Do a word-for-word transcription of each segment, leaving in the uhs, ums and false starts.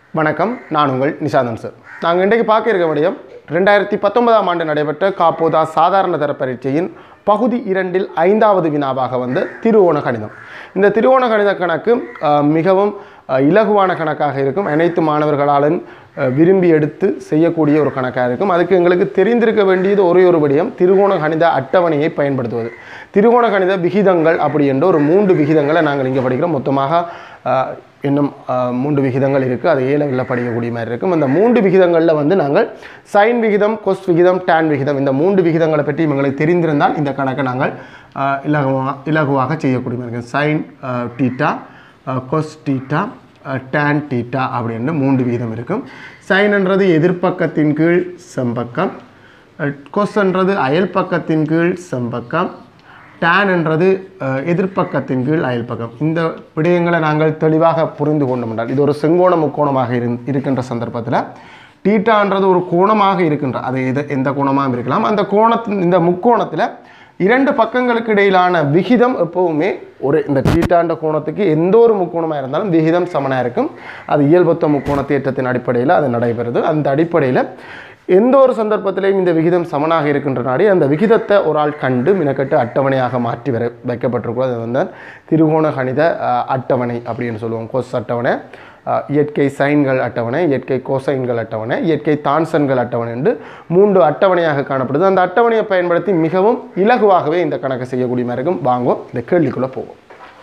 வணக்கம், நான் உங்கள் நிஷாந்தன் சார். நாங்கள் இன்றைக்கு பார்க்க இருக்க விடயம் ரெண்டாயிரத்தி பத்தொன்பதாம் ஆண்டு நடைபெற்ற காப்போதா சாதாரண தர பரீட்சையின் பகுதி இரண்டில் ஐந்தாவது வினாவாக வந்து திருவோண கணிதம். இந்த திருவோண கணித கணக்கு மிகவும் இலகுவான கணக்காக இருக்கும். அனைத்து மாணவர்களாலும் விரும்பி எடுத்து செய்யக்கூடிய ஒரு கணக்காக இருக்கும். அதுக்கு எங்களுக்கு தெரிந்திருக்க வேண்டியது ஒரே ஒரு விடயம், திருகோண கணித அட்டவணையை பயன்படுத்துவது. திருகோண கணித விகிதங்கள் அப்படி என்ற ஒரு மூன்று விகிதங்களை நாங்கள் இங்கே படிக்கிறோம். மொத்தமாக இன்னும் மூன்று விகிதங்கள் இருக்குது. அது ஏழவில் படிக்கக்கூடிய மாதிரி இருக்கும். அந்த மூன்று விகிதங்களில் வந்து நாங்கள் சைன் விகிதம், கொஸ் விகிதம், டேன் விகிதம், இந்த மூன்று விகிதங்களை பற்றி எங்களுக்கு தெரிந்திருந்தால் இந்த கணக்கை நாங்கள் இலகுவாக இலகுவாக செய்யக்கூடிய மாதிரி இருக்கும். Sine theta, cos theta, tan theta அப்படின்னு மூன்று விகிதம் இருக்கும். சைன்ன்றது எதிர்ப்பக்கத்தின் கீழ் செம்பக்கம், கொஸ்ன்றது அயல் பக்கத்தின் கீழ் செம்பக்கம், டேன் என்றது எதிர்ப்பக்கத்தின் கீழ் அயல் பக்கம். இந்த விடயங்களை நாங்கள் தெளிவாக புரிந்து கொண்டோம் என்றால் இது ஒரு செங்கோண முக்கோணமாக இரு இருக்கின்ற சந்தர்ப்பத்தில் டீட்டான்றது ஒரு கோணமாக இருக்கின்ற அது எது எந்த கோணமாக இருக்கலாம். அந்த கோணத்தின் இந்த முக்கோணத்தில் இரண்டு பக்கங்களுக்கு இடையிலான விகிதம் எப்போவுமே ஒரு இந்த டீட்டாண்ட கோணத்துக்கு எந்த ஒரு முக்கோணமாக இருந்தாலும் விகிதம் சமனாக இருக்கும். அது இயல்பொத்த முக்கோண தேற்றத்தின் அடிப்படையில் அது நடைபெறுது. அந்த அடிப்படையில் எந்த ஒரு சந்தர்ப்பத்திலையும் இந்த விகிதம் சமனாக இருக்கின்ற நாடி அந்த விகிதத்தை ஒரு ஆள் கண்டு மினக்கட்டு அட்டவணையாக மாற்றி வர வைக்கப்பட்டிருக்கும். அது வந்து திருகோண கணித அட்டவணை அப்படின்னு சொல்லுவோம். கோஸ் அட்டவணை, இயற்கை சைன்கள் அட்டவணை, இயற்கை கோசைன்கள் அட்டவணை, இயற்கை தான்சன்கள் அட்டவணை என்று மூன்று அட்டவணையாக காணப்படுது. அந்த அட்டவணையை பயன்படுத்தி மிகவும் இலகுவாகவே இந்த கணக்கு செய்யக்கூடிய மாதிரி இருக்கும். வாங்குவோம், இந்த கேள்விக்குள்ளே போவோம்.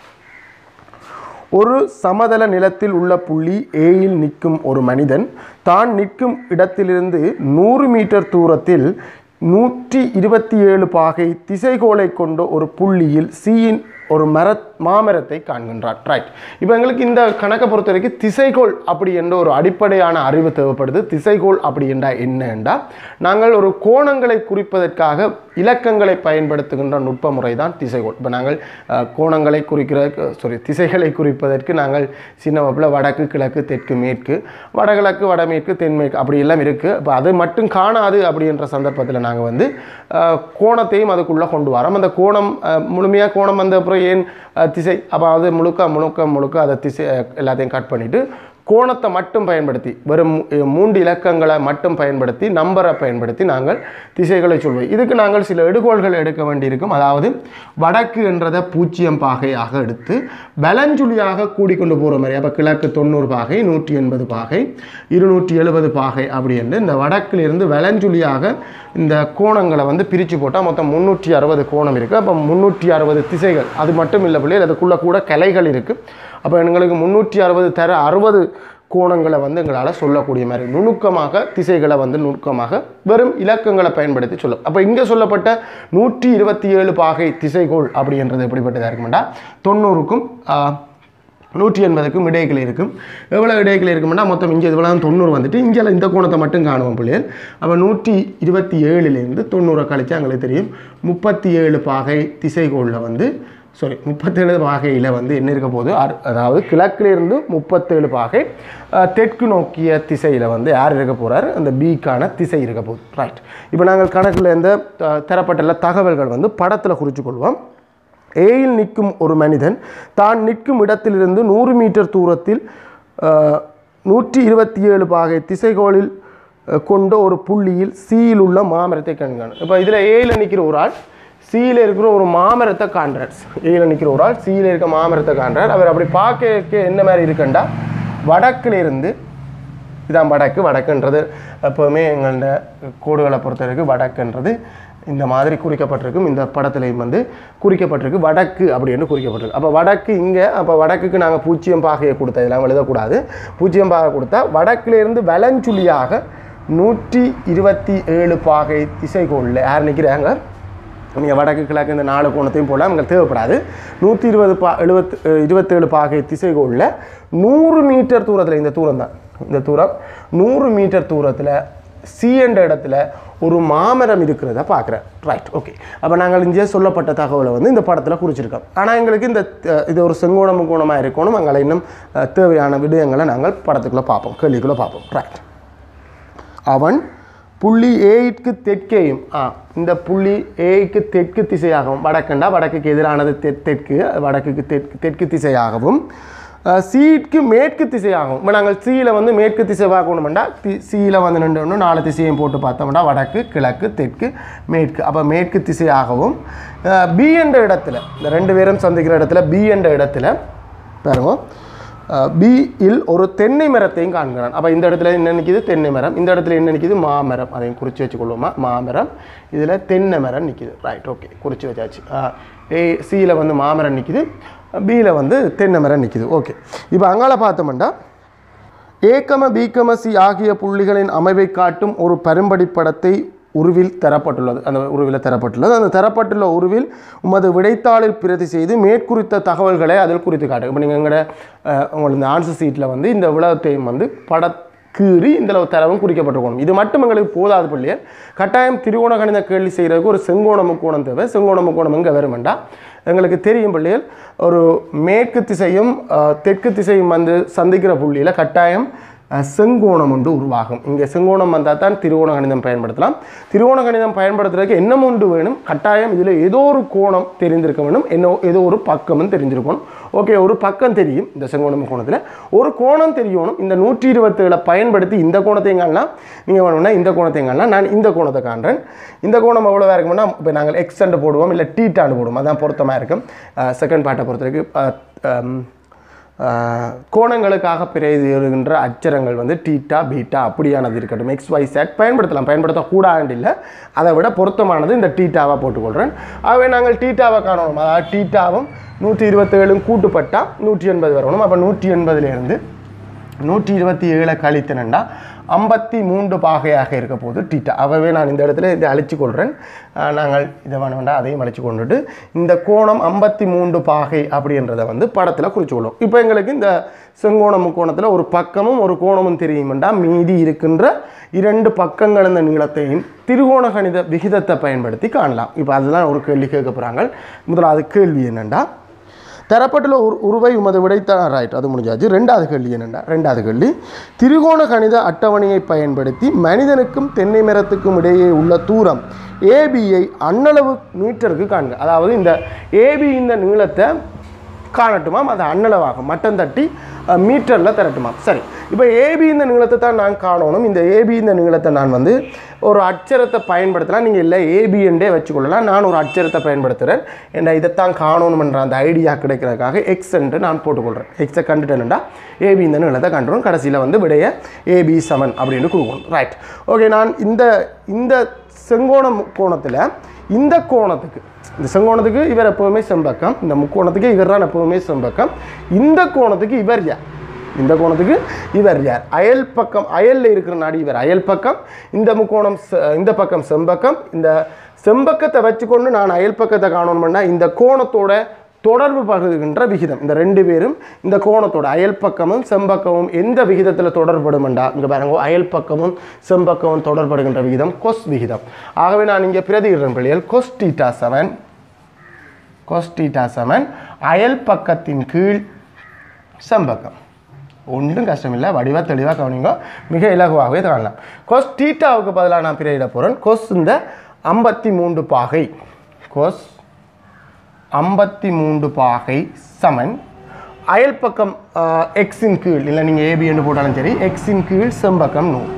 ஒரு சமதள நிலத்தில் உள்ள புள்ளி ஏயில் நிற்கும் ஒரு மனிதன் தான் நிற்கும் இடத்திலிருந்து நூறு மீட்டர் தூரத்தில் நூற்றி இருபத்தி ஏழு பாகை திசைகோளை கொண்ட ஒரு புள்ளியில் சியின் ஒரு மர மாமரத்தை காண்கின்றார். ரைட், இப்போ எங்களுக்கு இந்த கணக்கை பொறுத்த வரைக்கும் திசைகோள் அப்படி என்ற ஒரு அடிப்படையான அறிவு தேவைப்படுது. திசைகோள் அப்படி என்றால் என்ன என்றால் நாங்கள் ஒரு கோணங்களை குறிப்பதற்காக இலக்கங்களை பயன்படுத்துகின்ற நுட்ப முறை தான் திசைகோள். இப்போ நாங்கள் கோணங்களை குறிக்கிற சாரி திசைகளை குறிப்பதற்கு நாங்கள் சின்ன வகுப்பில் வடக்கு, கிழக்கு, தெற்கு, மேற்கு, வடகிழக்கு, வடமேற்கு, தென்மேற்கு அப்படி எல்லாம் இருக்குது. இப்போ அது மட்டும் காணாது அப்படின்ற சந்தர்ப்பத்தில் நாங்கள் வந்து கோணத்தையும் அதுக்குள்ளே கொண்டு வரோம். அந்த கோணம் முழுமையாக கோணம் வந்த அப்புறம் ஏன் திசை, அப்போ அது முழுக்க முழுக்க முழுக்க அதை திசை எல்லாத்தையும் கட் பண்ணிவிட்டு கோணத்தை மட்டும் பயன்படுத்தி வெறும் மூன்று இலக்கங்களை மட்டும் பயன்படுத்தி நம்பரை பயன்படுத்தி நாங்கள் திசைகளை சொல்வோம். இதுக்கு நாங்கள் சில எடுகோள்கள் எடுக்க வேண்டியிருக்கும். அதாவது வடக்கு என்றதை பூஜ்ஜியம் பாகையாக எடுத்து வலஞ்சுழியாக கூடிக்கொண்டு போகிற மாதிரி. அப்போ கிழக்கு தொண்ணூறு பாகை, நூற்றி எண்பது பாகை, இருநூற்றி எழுபது பாகை அப்படி என்று இந்த வடக்கிலிருந்து வலஞ்சுழியாக இந்த கோணங்களை வந்து பிரித்து போட்டால் மொத்தம் முந்நூற்றி அறுபது கோணம் இருக்குது. அப்போ முந்நூற்றி அறுபது திசைகள். அது மட்டும் இல்லை பிள்ளைகள், அதுக்குள்ளே கூட கலைகள் இருக்குது. அப்போ எங்களுக்கு முந்நூற்றி அறுபது தர அறுபது கோணங்களை வந்து எங்களால் சொல்லக்கூடிய மாதிரி நுணுக்கமாக திசைகளை வந்து நுணுக்கமாக வெறும் இலக்கங்களை பயன்படுத்தி சொல்லும். அப்போ இங்கே சொல்லப்பட்ட நூற்றி இருபத்தி ஏழு பாகை திசைகோள் அப்படின்றது எப்படிப்பட்டதாக இருக்குமெண்டா தொண்ணூறுக்கும் நூற்றி எண்பதுக்கும் இடைகளை இருக்கும். எவ்வளோ இடைகளை இருக்குமெண்டா மொத்தம் இங்கே இவ்வளோ தொண்ணூறு வந்துட்டு இங்கே இந்த கோணத்தை மட்டும் காணுவோம் பிள்ளைகள். அப்போ நூற்றி இருபத்தி ஏழுலேருந்து தொண்ணூறை கழித்து எங்களுக்கு தெரியும் முப்பத்தி ஏழு பாகை திசைகோளில் வந்து சாரி முப்பத்தேழு பாகையில் வந்து என்ன இருக்க போது, அதாவது கிழக்கிலிருந்து முப்பத்தேழு பாகை தெற்கு நோக்கிய திசையில் வந்து யார் இருக்க போகிறார், அந்த பிக்கான திசை இருக்க போகுது. ரைட், இப்போ நாங்கள் கணக்கில் இந்த தரப்பட்டுள்ள தகவல்கள் வந்து படத்தில் குறித்து கொள்வோம். ஏயில் நிற்கும் ஒரு மனிதன் தான் நிற்கும் இடத்திலிருந்து நூறு மீட்டர் தூரத்தில் நூற்றி இருபத்தி ஏழு பாகை திசைகோளில் கொண்ட ஒரு புள்ளியில் சியில் உள்ள மாமரத்தை காண்கிறான். இப்போ இதில் ஏயில் நிற்கிற ஒரு ஆள் சியில் இருக்கிற ஒரு மாமரத்தை காண்றார். ஏயில் நிற்கிற ஒரு ஆள் சியில் இருக்க மாமரத்தை காண்றார். அவர் அப்படி பார்க்க என்ன மாதிரி இருக்குண்டா வடக்கிலிருந்து இதான் வடக்கு. வடக்குன்றது எப்போவுமே எங்களோட கோடுகளை பொறுத்த வரைக்கும் வடக்குன்றது இந்த மாதிரி குறிக்கப்பட்டிருக்கும். இந்த படத்துலையும் வந்து குறிக்கப்பட்டிருக்கு வடக்கு அப்படின்னு குறிக்கப்பட்டிருக்கு. அப்போ வடக்கு இங்கே, அப்போ வடக்குக்கு நாங்கள் பூஜ்ஜியம் பாகையை கொடுத்தா இதெல்லாம் எழுதக்கூடாது. பூஜ்ஜியம் பாகை கொடுத்தா வடக்கிலிருந்து வலஞ்சுழியாக நூற்றி இருபத்தி ஏழு பாகை திசைகோளில் யார் நிற்கிறாங்க, நீங்கள் வடக்கு கிழக்கு இந்த நாலு கோணத்தையும் போல உங்களுக்கு தேவைப்படாது. நூற்றி இருபது பா எழுபத்து இருபத்தேழு பாகை திசைகோளில் நூறு மீட்டர் தூரத்தில், இந்த தூரம் தான் இந்த தூரம், நூறு மீட்டர் தூரத்தில் சி என்ற இடத்துல ஒரு மாமரம் இருக்கிறத பார்க்குறேன். Right, okay. அப்போ நாங்கள் இங்கே சொல்லப்பட்ட தகவலை வந்து இந்த படத்தில் குறிச்சிருக்கோம். ஆனால் எங்களுக்கு இந்த இது ஒரு செங்கோணம் கோணமாக இருக்கணும். அங்கே இன்னும் தேவையான விடயங்களை நாங்கள் படத்துக்குள்ளே பார்ப்போம், கேள்விக்குள்ளே பார்ப்போம். ரைட், அவன் புள்ளி ஏக்கு தெற்கேயும் ஆ இந்த புள்ளி ஏக்கு தெற்கு திசையாகவும், வடக்குண்டா வடக்குக்கு எதிரானது தெ தெற்கு வடக்குக்கு தெற்கு தெற்கு திசையாகவும் சீக்கு மேற்கு திசையாகும். இப்போ நாங்கள் சீல வந்து மேற்கு திசை பார்க்கணுமெண்டா தி சீல வந்து நின்று ஒன்று நாலு திசையும் போட்டு பார்த்தோம்னா வடக்கு கிழக்கு தெற்கு மேற்கு. அப்போ மேற்கு திசையாகவும் பி என்ற இடத்துல இந்த ரெண்டு பேரும் சந்திக்கிற இடத்துல பி என்ற இடத்துல பாருங்க பி இல் ஒரு தென்னை மரத்தையும் காண்கிறான். அப்போ இந்த இடத்துல என்ன நிற்கிது தென்னை மரம், இந்த இடத்துல என்ன நிற்கிது மாமரம். அதையும் குறித்து வச்சுக்கொள்வோமா மாமரம், இதில் தென்னை மரம் நிற்கிது. ரைட் ஓகே குறித்து வச்சாச்சு. ஏ சியில் வந்து மாமரம் நிற்கிது, பியில் வந்து தென்னை மரம் நிற்கிது. ஓகே இப்போ அங்கால பார்த்தோம்னா ஏக்கம பிகம சி ஆகிய புள்ளிகளின் அமைவை காட்டும் ஒரு பரும்படி படத்தை உருவில் தரப்பட்டுள்ளது. அந்த உருவில் தரப்பட்டுள்ளது. அந்த தரப்பட்டுள்ள உருவில் உமது விடைத்தாளில் பிரதி செய்து மேற்குறித்த தகவல்களை அதில் குறித்து காட்டு. இப்போ நீங்கள் எங்களோட உங்களுக்கு இந்த ஆன்சர் சீட்டில் வந்து இந்த விளக்கத்தையும் வந்து பட கீறி இந்த தரவும் குறிக்கப்பட்டிருக்கணும். இது மட்டும் எங்களுக்கு போதாது பிள்ளைகள். கட்டாயம் திரிகோண கணித கேள்வி செய்கிறதுக்கு ஒரு செங்கோண முக்கோணம் தேவை. செங்கோண முக்கோணம் எங்கே வருமெண்டா எங்களுக்கு தெரியும் பிள்ளைகள், ஒரு மேற்கு திசையும் தெற்கு திசையும் வந்து சந்திக்கிற புள்ளியில் கட்டாயம் செங்கோணம் ஒன்று உருவாகும். இங்கே செங்கோணம் வந்தால் தான் திரிகோண கணிதம் பயன்படுத்தலாம். திரிகோண கணிதம் பயன்படுத்துறதுக்கு என்ன ஒன்று வேணும், கட்டாயம் இதில் ஏதோ ஒரு கோணம் தெரிந்திருக்க வேணும், என்ன ஏதோ ஒரு பக்கமும் தெரிஞ்சிருக்கணும். ஓகே ஒரு பக்கம் தெரியும் இந்த செங்கோணம் கோணத்தில், ஒரு கோணம் தெரியணும். இந்த நூற்றி இருபத்தேழை பயன்படுத்தி இந்த கோணத்தையும் காணலாம், நீங்கள் வேணும்னா இந்த கோணத்தையும் காணலாம். நான் இந்த கோணத்தை காண்றேன். இந்த கோணம் எவ்வளோ இருக்கும்னா இப்போ நாங்கள் எக்ஸ்டெண்ட் போடுவோம் இல்லை டீட்டாண்டு போடுவோம், அதான் பொருத்தமாக இருக்கும். செகண்ட் பார்ட்டை பொறுத்தவரைக்கும் கோணங்களுக்காக பிரதிகின்ற அச்சரங்கள் வந்து டீட்டா பீட்டா அப்படியானது இருக்கட்டும். எக்ஸ் ஒய் செட் பயன்படுத்தலாம், பயன்படுத்தக்கூடாது இல்லை, அதை விட பொருத்தமானது இந்த டீட்டாவாக போட்டுக்கொள்கிறேன். ஆகவே நாங்கள் டீட்டாவை காணணும். அதாவது டீட்டாவும் நூற்றி இருபத்தேழும் கூட்டுப்பட்டால் நூற்றி எண்பது வரணும். அப்போ நூற்றி எண்பதுலேருந்து நூற்றி இருபத்தி ஏழை கழித்தனண்டா ஐம்பத்தி மூன்று பாகையாக இருக்க போது டீட்டா. ஆகவே நான் இந்த இடத்துல இதை அழிச்சு கொள்கிறேன். நாங்கள் இதை வேணும்டா அதையும் அழிச்சு கொண்டுட்டு இந்த கோணம் ஐம்பத்தி மூன்று பாகை அப்படின்றத வந்து படத்தில் குறித்து கொள்ளும். இப்போ எங்களுக்கு இந்த செங்கோண முக்கோணத்தில் ஒரு பக்கமும் ஒரு கோணமும் தெரியுமெண்டா மீதி இருக்கின்ற இரண்டு பக்கங்கள் இந்த நீளத்தையும் திரிகோண கணித விகிதத்தை பயன்படுத்தி காணலாம். இப்போ அதுதான் ஒரு கேள்வி கேட்க போகிறாங்க. முதலாவது கேள்வி என்னென்னா தரப்பட்டுள்ள உரு உருவை உமது விடைத்தான். ரைட் அது முடிஞ்சாச்சு. ரெண்டாவது கேள்வி என்னென்னா ரெண்டாவது கேள்வி திரிகோண கணித அட்டவணையை பயன்படுத்தி மனிதனுக்கும் தென்னை மரத்துக்கும் இடையே உள்ள தூரம் ஏபியை அண்ணளவு மீட்டருக்கு காண்க. அதாவது இந்த ஏபி இந்த நீளத்தை காணட்டுமாம், அது அண்ணளவாகும், மட்டம் தட்டி மீட்டரில் தரட்டுமாம். சரி இப்போ ஏபி இந்த நீளத்தை தான் நான் காணணும். இந்த ஏபி இந்த நீளத்தை நான் வந்து ஒரு அச்சரத்தை பயன்படுத்தலாம். நீங்கள் இல்லை ஏபி என்றே வச்சுக்கொள்ளலாம். நான் ஒரு அச்சரத்தை பயன்படுத்துகிறேன். ஏன்னா இதைத்தான் காணணும்ன்ற அந்த ஐடியா கிடைக்கிறதுக்காக எக்ஸ் என்று நான் போட்டுக்கொள்கிறேன். எக்ஸை கண்டுட்டேன்டா ஏபி இந்த நீளத்தை கண்டுறோம். கடைசியில் வந்து விடைய ஏபி சமன் அப்படின்னு கொடுக்கணும். ரைட் ஓகே நான் இந்த இந்த செங்கோண கோணத்தில் இந்த கோணத்துக்கு இந்த செங்கோணத்துக்கு இவர் எப்போவுமே செம்பக்கம், இந்த முக்கோணத்துக்கு இவர் தான் எப்போவுமே செம்பக்கம், இந்த கோணத்துக்கு இவர் யார், இந்த கோணத்துக்கு இவர் யார், அயல் பக்கம் அயலில் இருக்கிற நாடி இவர் அயல் பக்கம், இந்த முக்கோணம் இந்த பக்கம் செம்பக்கம். இந்த செம்பக்கத்தை வச்சுக்கொண்டு நான் அயல் பக்கத்தை காணணும்னா இந்த கோணத்தோட தொடர்பு படுகின்ற விகிதம் இந்த ரெண்டு பேரும் இந்த கோணத்தோட அயல் பக்கமும் செம்பக்கமும் எந்த விகிதத்தில் தொடர்படுமெண்டா இங்கே பாருங்க அயல் பக்கமும் செம்பக்கமும் தொடர்படுகின்ற விகிதம் கொஸ் விகிதம். ஆகவே நான் இங்கே பிரதிகிறேன் பிள்ளைகள் cos theta seven cos theta seven அயல் பக்கத்தின் கீழ் செம்பக்கம். ஒன்றும் கஷ்டமில்லை, வடிவாக தெளிவாக கவனிங்க, மிக இலகுவாகவே காணலாம். கொஸ் டீட்டாவுக்கு பதிலாக நான் பிரதியிட போகிறேன் கொஸ் இந்த ஐம்பத்தி மூன்று பாகை கொஸ் ஐம்பத்தி மூன்று பாகை சமன் அயல் பக்கம் எக்ஸின் கீழ் இல்லை நீங்கள் ஏபி என்று போட்டாலும் சரி எக்ஸின் கீழ் செம்பக்கம் நூறு.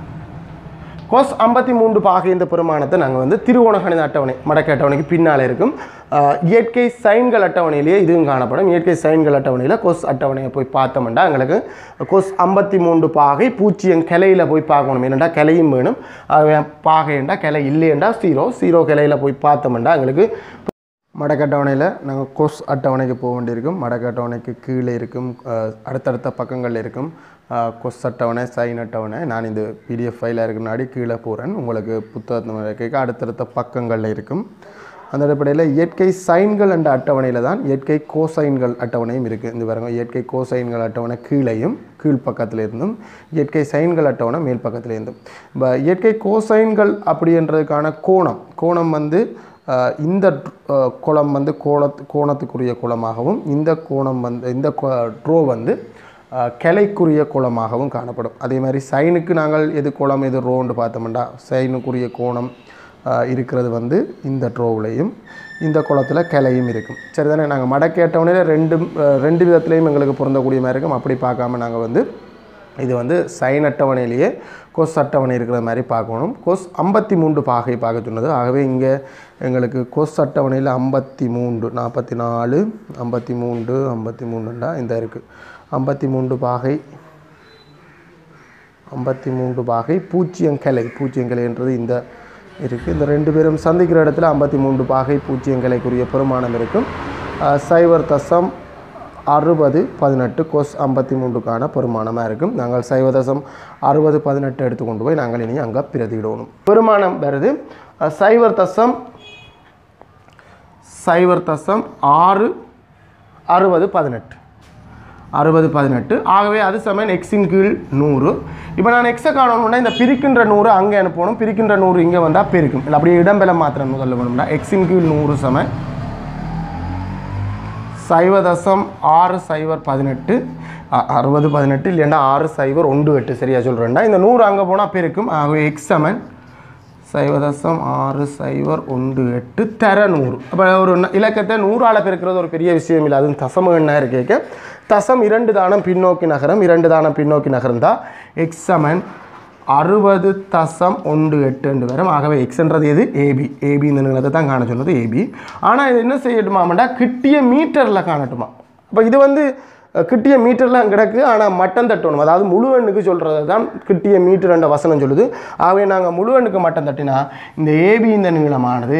கொஸ் ஐம்பத்தி மூன்று பாகை இந்த பெருமானத்தை நாங்கள் வந்து திரிகோண கணித அட்டவணை மடக்கு அட்டவணைக்கு பின்னால் இருக்கும். இயற்கை சைன்கள் அட்டவணையிலேயே இதுவும் காணப்படும். இயற்கை சைன்கள் அட்டவணையில் கொஸ் அட்டவணையை போய் பார்த்தோம்னா எங்களுக்கு கொஸ் ஐம்பத்தி மூன்று பாகை பூஜ்ஜியம் கிளையில் போய் பார்க்கணும். என்னென்னா கிளையும் வேணும். பாகைண்டா கிளை இல்லையண்டா ஜீரோ ஜீரோ கிளையில் போய் பார்த்தோம்னா எங்களுக்கு மடக்கு அட்டவணையில் நாங்கள் கொஸ் அட்டவணைக்கு போக வேண்டியிருக்கும். மடக்கு அட்டவணைக்கு கீழே இருக்கும், அடுத்தடுத்த பக்கங்களில் இருக்கும் கொஸ் அட்டவணை சைன் அட்டவணை. நான் இந்த பிடிஎஃப் ஃபைலாக இருக்கிறனாடி கீழே போகிறேன். உங்களுக்கு புத்தகத்தை அடுத்தடுத்த பக்கங்களில் இருக்கும். அந்த அடிப்படையில் இயற்கை சைன்கள் என்ற அட்டவணையில் தான் இயற்கை கோசைன்கள் அட்டவணையும் இருக்குது. இந்த பாருங்க இயற்கை கோசைன்கள் அட்டவணை கீழையும் கீழ் பக்கத்தில் இருந்தும் இயற்கை சைன்கள் அட்டவணை மேல் பக்கத்தில் இருந்தும். இப்போ இயற்கை கோசைன்கள் அப்படின்றதுக்கான கோணம் கோணம் வந்து இந்த குளம் வந்து கோண கோணத்துக்குரிய குளமாகவும் இந்த கோணம் வந்து இந்த ட்ரோ வந்து கிளைக்குரிய குளமாகவும் காணப்படும். அதே மாதிரி சைனுக்கு நாங்கள் எது குளம் எது ரோன்னு பார்த்தோம்னா சைனுக்குரிய கோணம் இருக்கிறது வந்து இந்த ட்ரோவ்லையும் இந்த குளத்தில் கிளையும் இருக்கும். சரி தானே, நாங்கள் மடக்கி அட்டவணையில் ரெண்டு ரெண்டு விதத்துலேயும் எங்களுக்கு பொருந்தக்கூடிய மாதிரி இருக்கும். அப்படி பார்க்காம நாங்கள் வந்து இது வந்து சைன் அட்டவணையிலேயே கொஸ் அட்டவணை இருக்கிற மாதிரி பார்க்கணும். கொஸ் ஐம்பத்தி மூன்று பாகை பார்க்க சொன்னது. ஆகவே இங்கே எங்களுக்கு கொஸ் அட்டவணையில் ஐம்பத்தி மூன்று நாற்பத்தி நாலு ஐம்பத்தி மூன்று ஐம்பத்தி மூணுண்டா இந்த இருக்குது. ஐம்பத்தி மூன்று பாகை ஐம்பத்தி மூன்று பாகை பூச்சியங்கலை பூச்சியங்கலைன்றது இந்த இருக்குது. இந்த ரெண்டு பேரும் சந்திக்கிற இடத்துல ஐம்பத்தி மூன்று பாகை பூச்சியங்கலைக்குரிய பெருமானம் இருக்கும். சைவர் தசம் அறுபது பதினெட்டு கொஸ் ஐம்பத்தி மூன்றுக்கான பெருமானமாக இருக்கும். நாங்கள் சைவ தசம் அறுபது பதினெட்டு எடுத்துக்கொண்டு போய் நாங்கள் இனி அங்கே பிரதியிடணும். பெருமானம் வருது சைவர் தசம் சைவர் தசம் ஆறு அறுபது பதினெட்டு அறுபது பதினெட்டு. ஆகவே அது சமயம் எக்ஸின் கீழ் நூறு. இப்போ நான் எக்ஸை காணணும்னா இந்த பிரிக்கின்ற நூறு அங்கே அனுப்பணும். பிரிக்கின்ற நூறு இங்கே வந்தால் பெருக்கும். இல்லை அப்படியே இடம்பெல மாத்திரம் முதல்ல வேணும்னா எக்ஸின் கீழ் நூறு சம சைவ தசம் ஆறு சைவர் பதினெட்டு அறுபது பதினெட்டு இல்லைன்னா ஆறு சைவர் ஒன்று எட்டு சரியாக சொல்கிறேன்டா. இந்த நூறு அங்கே போனால் பெருக்கும். ஆகவே எக்ஸ் சமன் சைவ தசம் ஆறு சைவர் ஒன்று எட்டு தர நூறு. அப்போ ஒரு இலக்கத்தை நூறால் பெருக்கிறது ஒரு பெரிய விஷயம் இல்லை. அதுவும் தசம எண்ணா இருக்கேக்க தசம் இரண்டு தானம் பின்னோக்கி நகரம் இரண்டு தானம் பின்னோக்கி நகர்ந்தால் எக்ஸ் சமன் அறுபது தசம் ஒன்று எட்டு ரெண்டு வரும். ஆகவே எக்ஸ்ன்றது எது ஏபி. ஏபி இந்த நிலத்தை தான் காண சொன்னது ஏபி. ஆனால் இது என்ன செய்யட்டுமாமண்டா கிட்டிய மீட்டரில் காணட்டுமா. அப்போ இது வந்து கிட்டிய மீட்டர்லாம் கிடக்கு. ஆனால் மட்டம் தட்டணும். அதாவது முழு எண்ணுக்கு சொல்கிறது தான் கிட்டிய மீட்டர் என்ற வசனம் சொல்லுது. ஆகவே நாங்கள் முழு எண்ணுக்கு மட்டம் தட்டினா இந்த ஏபி இந்த நீளமானது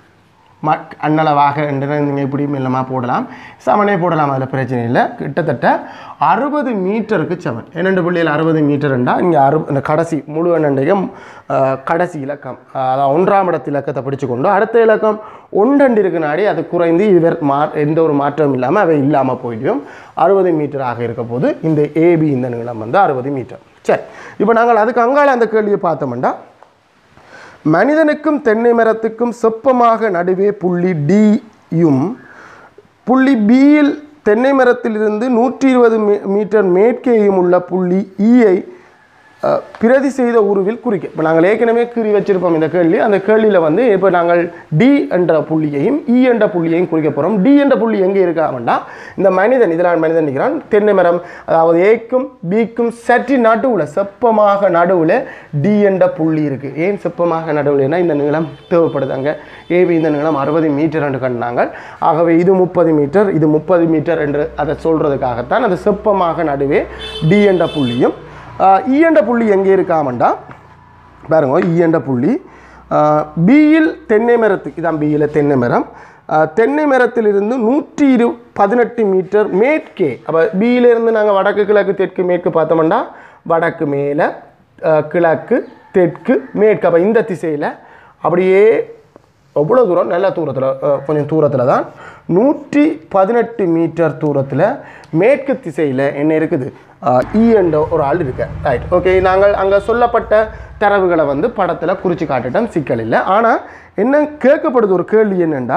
ம அன்னளவாக என்று நீங்கள் இப்படி மெல்லமாக போடலாம், சமனே போடலாம், அதில் பிரச்சனை இல்லை. கிட்டத்தட்ட அறுபது மீட்டருக்கு சமன். இரண்டு புள்ளியில் அறுபது மீட்டர்ண்டா இங்கே அறு இந்த கடைசி முழு எண்ணையும் கடைசி இலக்கம் அதாவது ஒன்றாம் இடத்து இலக்கத்தை பிடிச்சு கொண்டு அடுத்த இலக்கம் ஒன்றண்டு இருக்குனாடி அது குறைந்து இவர் மா எந்த ஒரு மாற்றமும் இல்லாமல் அவை இல்லாமல் போய்டும். அறுபது மீட்டராக இருக்க போது இந்த ஏபி இந்த நீளம் வந்து அறுபது மீட்டர். சரி, இப்போ நாங்கள் அதுக்கு அங்கால அந்த கேள்வியை பார்த்தோம்னா மனிதனுக்கும் தென்னை மரத்துக்கும் செப்பமாக நடுவே புள்ளி டியும் புள்ளி பியில் தென்னை மரத்திலிருந்து நூற்றி இருபது மீட்டர் மேற்கேயும் உள்ள புள்ளி ஈயை பிரதி செய்த உருவில் குறிக்க. இப்போ நாங்கள் ஏற்கனவே கீறி வச்சிருப்போம் இந்த கேள்வி. அந்த கேள்வியில் வந்து இப்போ நாங்கள் டி என்ற புள்ளியையும் இ என்ற புள்ளியையும் குறிக்க போகிறோம். டி என்ற புள்ளி எங்கே இருக்காமண்டா இந்த மனிதன் இதனால் மனிதன் நிற்கிறான் தென்னை மரம் அதாவது ஏக்கும் பிக்கும் சற்றி நடுவில் செப்பமாக நடுவில் டி என்ற புள்ளி இருக்குது. ஏன் செப்பமாக நடுவில்னா இந்த நீளம் தேவைப்படுதாங்க. ஏபி இந்த நீளம் அறுபது மீட்டர் என்று கண்டாங்க. ஆகவே இது முப்பது மீட்டர் இது முப்பது மீட்டர் என்று அதை சொல்கிறதுக்காகத்தான் அது செப்பமாக நடுவே டி என்ற புள்ளியும் இ என்ற புள்ளி எங்கே இருக்காமண்டா பாருங்க. இ என்ற புள்ளி பியில் தென்னை மரத்துக்கு இதான் பியில் தென்னை மரம் தென்னை மரத்திலிருந்து நூற்றி இரு பதினெட்டு மீட்டர் மேற்கே. அப்போ பியிலிருந்து நாங்கள் வடக்கு கிழக்கு தெற்கு மேற்கு பார்த்தோம்னா வடக்கு மேலே கிழக்கு தெற்கு மேற்கு. அப்போ இந்த திசையில் அப்படியே எவ்வளோ தூரம் நல்ல தூரத்தில் கொஞ்சம் தூரத்தில் தான் நூற்றி பதினெட்டு மீட்டர் தூரத்தில் மேற்கு திசையில் என்ன இருக்குது இ என்ற ஒரு ஆள் இருக்கு. Right, okay. நாங்கள் அங்கே சொல்லப்பட்ட தரவுகளை வந்து படத்தில் குறித்து காட்டிட்டோம், சிக்கல் இல்லை. ஆனால் என்ன கேட்கப்படுது ஒரு கேள்வி என்னென்னா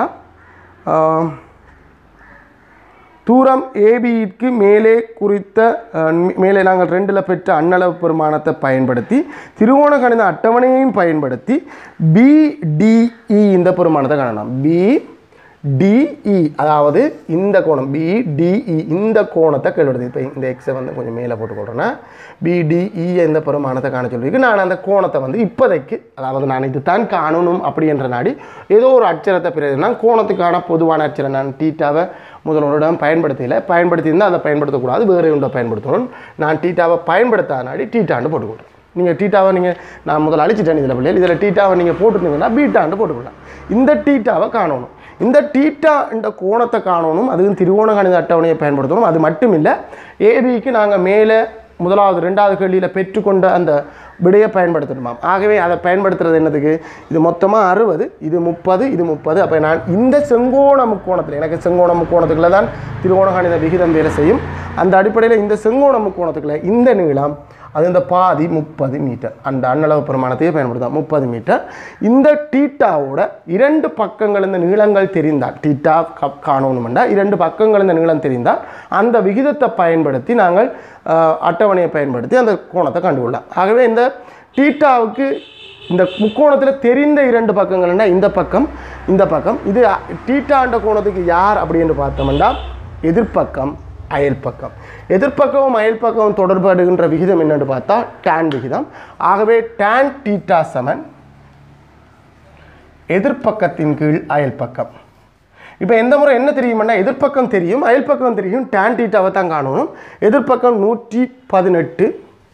தூரம் ஏபிக்கு மேலே குறித்த மேலே நாங்கள் ரெண்டில் பெற்ற அன்னளவு பெருமானத்தை பயன்படுத்தி திரிகோண கணித அட்டவணையையும் பயன்படுத்தி பிடிஇ இந்த பெருமானத்தை காணலாம். பிடிஇ அதாவது இந்த கோணம் பிடிஇ இந்த கோணத்தை கேள்விடுது. இப்போ இந்த எக்ஸை வந்து கொஞ்சம் மேலே போட்டுக்கொள்கிறேன்னா பிடிஇ இந்த பெருமானத்தை காண சொல்லியிருக்கு. நான் அந்த கோணத்தை வந்து இப்போதைக்கு அதாவது நான் இது தான் காணணும் அப்படி என்ற நாடி ஏதோ ஒரு அச்சரத்தை பிறகுனா கோணத்துக்கான பொதுவான அச்சரம் நான் டீட்டாவை முதலோரிடம் பயன்படுத்தலை பயன்படுத்தியிருந்தால் அதை பயன்படுத்தக்கூடாது, வேறு ஒன்றை பயன்படுத்தணும். நான் டீட்டாவை பயன்படுத்தாதனாடி டீட்டாண்டு போட்டுக்கொள்கிறேன். நீங்கள் டீட்டாவை நீங்கள் நான் முதல்ல அழிச்சிட்டேன் இதில் பிள்ளைகள் இதில் டீட்டாவை நீங்கள் போட்டுருந்தீங்கன்னா பீட்டாண்டு போட்டுக்கலாம். இந்த டீட்டாவை காணணும். இந்த டீட்டா என்ற கோணத்தை காணணும். அதுவும் திரிகோண கணித அட்டவணையை பயன்படுத்தணும். அது மட்டும் இல்லை ஏபிக்கு நாங்கள் மேலே முதலாவது ரெண்டாவது கேள்வியில் பெற்றுக்கொண்ட அந்த விடையை பயன்படுத்தணுமாம். ஆகவே அதை பயன்படுத்துறது என்னதுக்கு இது மொத்தமாக அறுபது இது முப்பது இது முப்பது. அப்போ நான் இந்த செங்கோண முக்கோணத்தில் எனக்கு செங்கோண முக்கோணத்துக்குள்ள தான் திரிகோண கணித விகிதம் வேலை செய்யும். அந்த அடிப்படையில் இந்த செங்கோண முக்கோணத்துக்குள்ள இந்த நீளம் அது இந்த பாதி முப்பது மீட்டர் அந்த அண்ணளவு பெருமானத்தையே பயன்படுத்தலாம் முப்பது மீட்டர். இந்த டீட்டாவோட இரண்டு பக்கங்கள் இந்த நீளங்கள் தெரிந்தால் டீட்டா காணணும்னா இரண்டு பக்கங்கள் இந்த நீளம் தெரிந்தால் அந்த விகிதத்தை பயன்படுத்தி நாங்கள் அட்டவணையை பயன்படுத்தி அந்த கோணத்தை கண்டுகொள்ளலாம். ஆகவே இந்த டீட்டாவுக்கு இந்த முக்கோணத்தில் தெரிந்த இரண்டு பக்கங்கள்னா இந்த பக்கம் இந்த பக்கம். இது டீட்டாண்ட கோணத்துக்கு யார் அப்படின்னு பார்த்தோம்னா எதிர்ப்பக்கம் அயல் பக்கம். எதிர்ப்பக்கமும் அயல் பக்கமும் தொடர்படுகின்ற விகிதம் என்னென்னு பார்த்தா டான் விகிதம். ஆகவே டான் டீட்டா சமன் எதிர்ப்பக்கத்தின் கீழ் அயல் பக்கம். இப்போ எந்த முறை என்ன தெரியும்னா எதிர்ப்பக்கம் தெரியும் அயல் பக்கம் தெரியும் டான் டீட்டாவை தான் காணணும். எதிர்ப்பக்கம் நூற்றி பதினெட்டு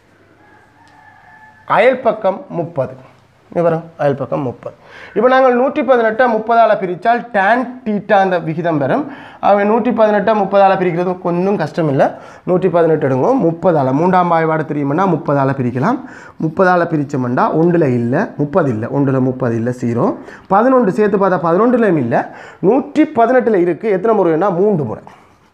அயல் பக்கம் முப்பது வரும் அயல் பக்கம் முப்பது. இப்போ நாங்கள் நூற்றி பதினெட்டை முப்பதால் பிரித்தால் டான் டீட்டா அந்த விகிதம் பெறும். அவன் நூற்றி பதினெட்டை முப்பதால் பிரிக்கிறது கொஞ்சம் கஷ்டம் இல்லை. நூற்றி பதினெட்டு எடுங்க முப்பதால் மூன்றாம் பாய்வாடு தெரியும்னா முப்பதால் பிரிக்கலாம். முப்பதால் பிரித்தோம்னா ஒன்றில் இல்லை முப்பது இல்லை ஒன்றில் முப்பது இல்லை ஜீரோ. பதினொன்று சேர்த்து பார்த்தா பதினொன்றுலையும் இல்லை. நூற்றி பதினெட்டில் இருக்குது எத்தனை முறைன்னா மூன்று முறை.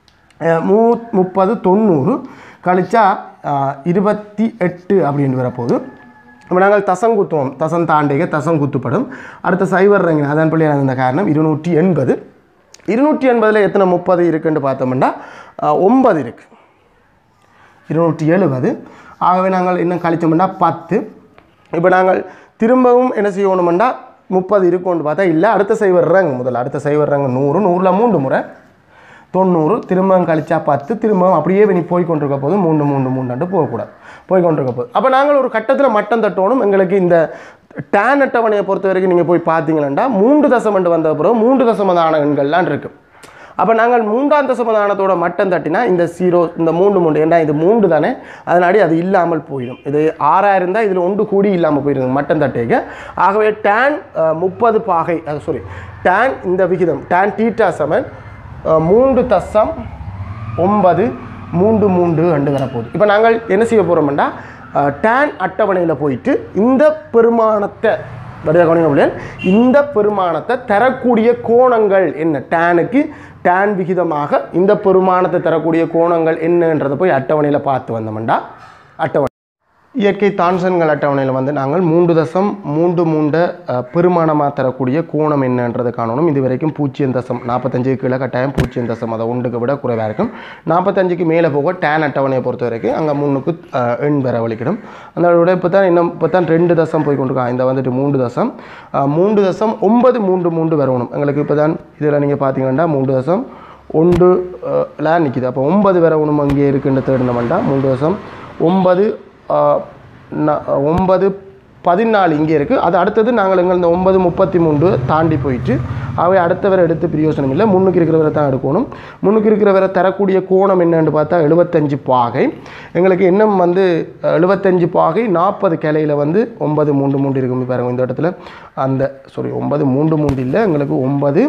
மூ முப்பது தொண்ணூறு கழிச்சா இருபத்தி எட்டு அப்படின்னு வரப்போகுது. இப்போ நாங்கள் தசம் குத்துவோம் தசம் தாண்டிக தசம் குத்துப்படும். அடுத்த சைவர் ரங்கின அதன் பள்ளி அந்த காரணம் இருநூற்றி எண்பது. இருநூற்றி எண்பதில் எத்தனை முப்பது இருக்குன்னு பார்த்தோம்னா ஒன்பது இருக்குது இருநூற்றி எழுபது. ஆகவே நாங்கள் இன்னும் கழிச்சோம்னா பத்து. இப்போ நாங்கள் திரும்பவும் என்ன செய்யணும்னா முப்பது இருக்கும்னு பார்த்தா இல்லை. அடுத்த சைவர் ரங் முதல்ல அடுத்த சைவர் ரங் நூறு நூறில் மூன்று முறை தொண்ணூறு திரும்பவும் கழிச்சா பத்து திரும்பவும் அப்படியே நீ போய் கொண்டிருக்க போது மூன்று மூன்று மூன்று போகக்கூடாது போய் கொண்டிருக்க போது. அப்போ நாங்கள் ஒரு கட்டத்தில் மட்டம் தட்டணும். எங்களுக்கு இந்த டான் அட்டவணையை பொறுத்த வரைக்கும் நீங்கள் போய் பார்த்தீங்கன்னா மூன்று தசமண்டு வந்த பிறகு மூன்று தசமதான எண்கள்லாம் இருக்குது. அப்போ நாங்கள் மூன்றாம் தசமதானத்தோட மட்டம் தட்டினா இந்த ஜீரோ இந்த மூன்று மூன்று ஏன்னா இது மூன்று தானே அதனாடி அது இல்லாமல் போயிடும். இது ஆறாயிரம் இருந்தால் இதில் ஒன்று கூடி இல்லாமல் போயிடுங்க மட்டம் தட்டேங்க. ஆகவே டான் முப்பது பாகை அது சாரி டான் இந்த விகிதம் டான் டீட்டா சமன் மூன்று தசம் ஒன்பது மூன்று மூன்று அண்டு வரப்போகுது. இப்போ நாங்கள் என்ன செய்ய போகிறோம்னா டான் அட்டவணையில் போயிட்டு இந்த பெருமானத்தை வடிவ இந்த பெருமானத்தை தரக்கூடிய கோணங்கள் என்ன டானுக்கு டான் விகிதமாக இந்த பெருமானத்தை தரக்கூடிய கோணங்கள் என்னன்றதை போய் அட்டவணையில் பார்த்து வந்தோம்னா அட்டவணை இயற்கை தான்சன்கள் அட்டவணையில் வந்து நாங்கள் மூன்று தசம் மூன்று மூன்று பெருமானமாக தரக்கூடிய கோணம் என்னன்றது காணணும். இது வரைக்கும் பூஜ்ஜியம் தசம் நாற்பத்தஞ்சுக்கு கீழே கட்டாயம் பூஜ்ஜியம் தசம் அதை ஒன்றுக்கு விட குறைவாக இருக்கும். நாற்பத்தஞ்சுக்கு மேலே போக டான் அட்டவணையை பொறுத்த வரைக்கும் அங்கே மூணுக்கு எண் வரவழிக்கணும். அந்த விட இப்போ தான் இன்னும் இப்போ தான் ரெண்டு தசம் போய் கொண்டிருக்கான். இந்த வந்துட்டு மூன்று தசம் மூன்று தசம் ஒன்பது மூன்று மூன்று வரணும். எங்களுக்கு இப்போ தான் இதில் நீங்கள் பார்த்தீங்கன்னா மூன்று தசம் ஒன்றுலாம் நிற்கிது. அப்போ ஒன்பது வரணும் அங்கே இருக்குன்னு தேடினோம்னா மூன்று தசம் ஒன்பது ஒன்பது பதினாலு இங்கே இருக்குது. அது அடுத்தது நாங்கள் எங்கள் இந்த ஒன்பது முப்பத்தி மூன்று தாண்டி போயிட்டு அவை அடுத்தவரை எடுத்து பிரயோசனம் இல்லை. முன்னுக்கு இருக்கிறவரை தான் எடுக்கணும். முன்னுக்கு இருக்கிறவரை தரக்கூடிய கோணம் என்னன்னு பார்த்தா எழுபத்தஞ்சு பாகை. எங்களுக்கு இன்னும் வந்து எழுபத்தஞ்சு பாகை நாற்பது கிளையில் வந்து ஒன்பது மூன்று மூன்று இருக்கும் பாருங்கள். இந்த இடத்துல அந்த சாரி ஒன்பது மூன்று மூன்று இல்லை எங்களுக்கு ஒன்பது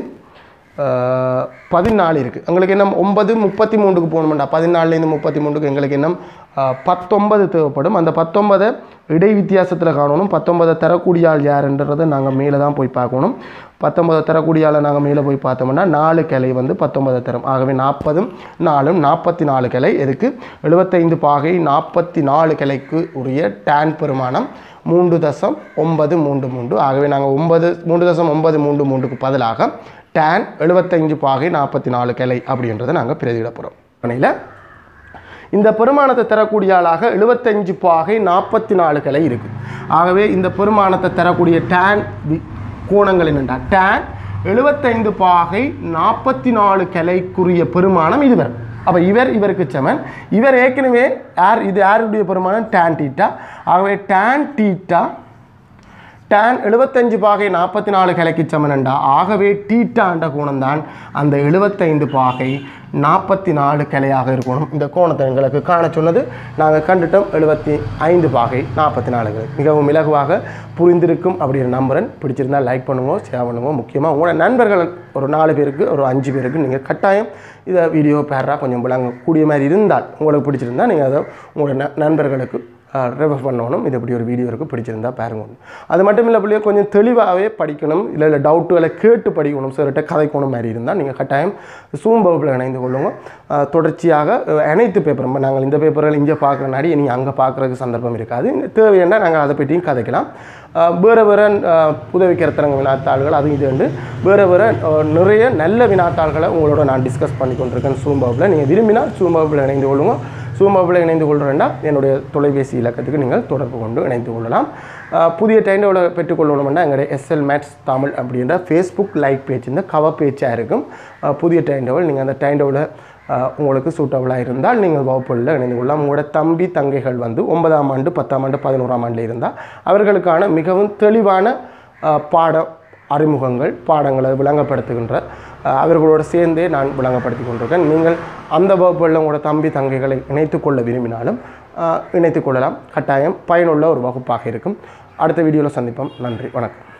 பதினாலு இருக்குது. எங்களுக்கு என்ன ஒன்பது முப்பத்தி மூன்றுக்கு போகணுமெண்டா பதினாலுலேருந்து முப்பத்தி மூன்றுக்கு எங்களுக்கு என்ன பத்தொன்பது தேவைப்படும். அந்த பத்தொன்பதை இடை வித்தியாசத்தில் காணணும். பத்தொன்பதை தரக்கூடிய ஆள் யாருன்றதை நாங்கள் மேலே தான் போய் பார்க்கணும். பத்தொன்பதை தரக்கூடிய ஆளை நாங்கள் மேலே போய் பார்த்தோம்னா நாலு கிளை வந்து பத்தொன்பதை தரும். ஆகவே நாற்பதும் நாலும் நாற்பத்தி நாலு கிளை எதுக்கு எழுபத்தைந்து பாகை நாற்பத்தி நாலு கிளைக்கு உரிய டான் பெருமானம் மூன்று தசம் ஒன்பது மூன்று மூன்று. ஆகவே நாங்கள் ஒன்பது மூன்று தசம் ஒன்பது மூன்று மூன்றுக்கு பதிலாக டான் எழுபத்தஞ்சு பாகை நாற்பத்தி நாலு கிளை அப்படின்றத நாங்கள் பிரதியிட போகிறோம். அணையில் இந்த பெருமானத்தை தரக்கூடிய ஆளாக எழுபத்தஞ்சு பாகை நாற்பத்தி நாலு கிளை இருக்குது. ஆகவே இந்த பெருமானத்தை தரக்கூடிய டான் கோணங்கள் என்னென்னா டான் எழுபத்தைந்து பாகை நாற்பத்தி நாலு கிளைக்குரிய பெருமானம் இது வரும். அப்போ இவர் இவருக்கு சமன். இவர் ஏற்கனவே யார் இது யாருடைய பெருமானம் டான் டீட்டா. ஆகவே டான் டீட்டா டான் எழுபத்தஞ்சு பாகை நாற்பத்தி நாலு கிளைக்கு சமனண்டா. ஆகவே டீட்டாண்ட கோணம் தான் அந்த எழுபத்தைந்து பாகை நாற்பத்தி நாலு கிளையாக இருக்கணும். இந்த கோணத்தை எங்களுக்கு காண சொன்னது நாங்கள் கண்டுட்டோம். எழுபத்தி ஐந்து பாகை நாற்பத்தி நாலு கிளை மிகவும் இலகுவாக புரிந்திருக்கும் அப்படின்னு நம்புறேன். பிடிச்சிருந்தால் லைக் பண்ணுங்க, ஷேர் பண்ணுங்க. முக்கியமாக உங்களோட நண்பர்கள் ஒரு நாலு பேருக்கு ஒரு அஞ்சு பேருக்கு நீங்கள் கட்டாயம் இதை வீடியோ பேராக கொஞ்சம் விளங்க கூடிய மாதிரி இருந்தால் உங்களுக்கு பிடிச்சிருந்தால் நீங்கள் அதை உங்களோட நண்பர்களுக்கு ரெஃபர் பண்ணணும். இது இப்படி ஒரு வீடியோ இருக்குது, பிடிச்சிருந்தா பாருங்க. அது மட்டும் இல்லை பிள்ளையோ கொஞ்சம் தெளிவாகவே படிக்கணும், இல்லை இல்லை டவுட்டுகளை கேட்டு படிக்கணும், சிலர்கிட்ட கதைக்கணும் மாதிரி இருந்தால் நீங்கள் கட்டாயம் சூம் வகுப்பில் இணைந்து கொள்ளுங்க. தொடர்ச்சியாக அனைத்து பேப்பரும் நாங்கள் இந்த பேப்பர்கள் இங்கே பார்க்குறனாடி நீங்கள் அங்கே பார்க்குறதுக்கு சந்தர்ப்பம் இருக்காது. தேவைன்னா நாங்கள் அதை பற்றியும் கதைக்கலாம். வேறு வேறு உதவிக்கரத்தரங்க வினாத்தாள்கள் அது இது வந்து வேறு வேறு நிறைய நல்ல வினாத்தாள்களை உங்களோட நான் டிஸ்கஸ் பண்ணி கொண்டிருக்கேன் சூம் வகுப்பில். நீங்கள் விரும்பினால் சூம் வகுப்பில் இணைந்து கொள்ளுங்க. சூம் வகுப்பில் இணைந்து கொள்கிறேன்னா என்னுடைய தொலைபேசி இலக்கத்துக்கு நீங்கள் தொடர்பு கொண்டு இணைந்து கொள்ளலாம். புதிய டைம் டேபிளை பெற்றுக்கொள்ளணும்னா எங்களுடைய எஸ்எல் மேத்ஸ் தமிழ் அப்படின்ற ஃபேஸ்புக் லைக் பேஜ் இந்த கவர் பேஜாக இருக்கும். புதிய டைம் டேபிள் நீங்கள் அந்த டைம் டேபிளை உங்களுக்கு சூட்டபுளாக இருந்தால் நீங்கள் வகுப்புகளில் இணைந்து கொள்ளலாம். உங்களோட தம்பி தங்கைகள் வந்து ஒன்பதாம் ஆண்டு பத்தாம் ஆண்டு பதினோராம் ஆண்டில் இருந்தால் அவர்களுக்கான மிகவும் தெளிவான பாட அறிமுகங்கள் பாடங்களை விளங்கப்படுத்துகின்ற அவர்களோடு சேர்ந்தே நான் விளங்கப்படுத்தி கொண்டிருக்கேன். நீங்கள் அந்த வகுப்புகளில் உங்களோட தம்பி தங்கைகளை இணைத்து கொள்ள விரும்பினாலும் இணைத்து கொள்ளலாம். கட்டாயம் பயனுள்ள ஒரு வகுப்பாக இருக்கும். அடுத்த வீடியோவில் சந்திப்போம். நன்றி, வணக்கம்.